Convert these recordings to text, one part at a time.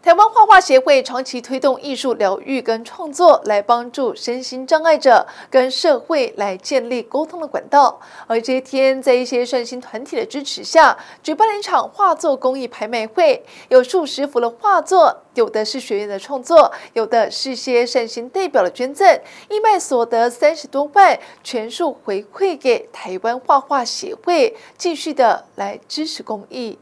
台湾画画协会长期推动艺术疗愈跟创作，来帮助身心障碍者跟社会来建立沟通的管道。而这一天，在一些善心团体的支持下，举办了一场画作公益拍卖会，有数十幅的画作，有的是学员的创作，有的是些善心代表的捐赠，义卖所得30多万，全数回馈给台湾画画协会，继续的来支持公益。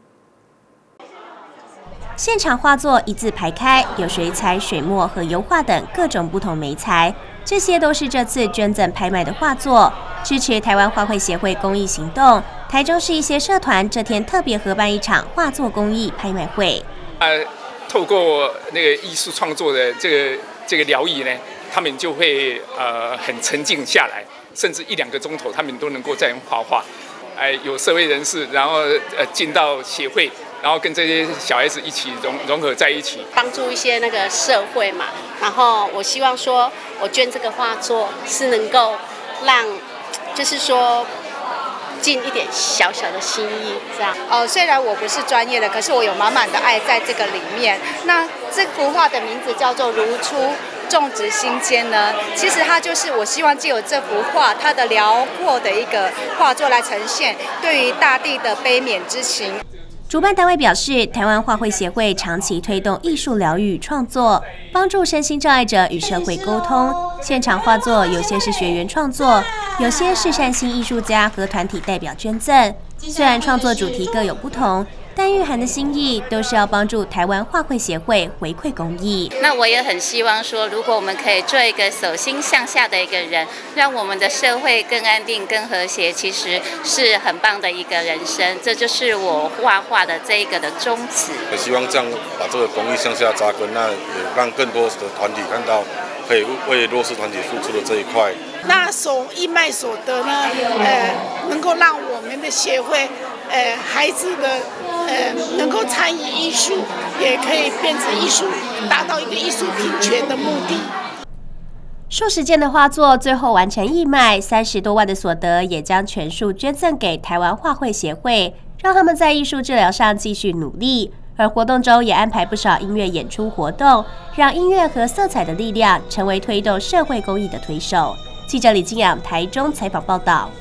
现场画作一字排开，有水彩、水墨和油画等各种不同媒材，这些都是这次捐赠拍卖的画作。支持台湾画会协会公益行动，台中市一些社团这天特别合办一场画作公益拍卖会。 透过那个艺术创作的这个疗愈呢，他们就会很沉静下来，甚至1-2个钟头，他们都能够在画画。有社会人士，然后进到协会。然后跟这些小孩子一起融合在一起， 帮助一些那个社会嘛。然后我希望说，我捐这个画作是能够让，就是说尽一点小小的心意，这样。 虽然我不是专业的，可是我有满满的爱在这个里面。那这幅画的名字叫做《如初种植心间》呢，其实它就是我希望藉由这幅画，它的辽阔的一个画作来呈现对于大地的悲悯之情。 主办单位表示，台湾画会协会长期推动艺术疗愈创作，帮助身心障碍者与社会沟通。现场画作有些是学员创作，有些是善心艺术家和团体代表捐赠。虽然创作主题各有不同，但蕴含的心意都是要帮助台湾画会协会回馈公益。 那我也很希望说，如果我们可以做一个手心向下的一个人，让我们的社会更安定、更和谐，其实是很棒的一个人生。这就是我画画的这一个的宗旨。 也希望这样把这个公益向下扎根，那也让更多的团体看到可以为弱势团体付出的这一块。 那义卖所得呢，能够让我们的协会，孩子的能够参与艺术，也可以变成艺术，达到一个艺术平权的目的。 数十件的画作最后完成义卖，30多万的所得也将全数捐赠给台湾画会协会，让他们在艺术治疗上继续努力。而活动中也安排不少音乐演出活动，让音乐和色彩的力量成为推动社会公益的推手。记者李金阳台中采访报道。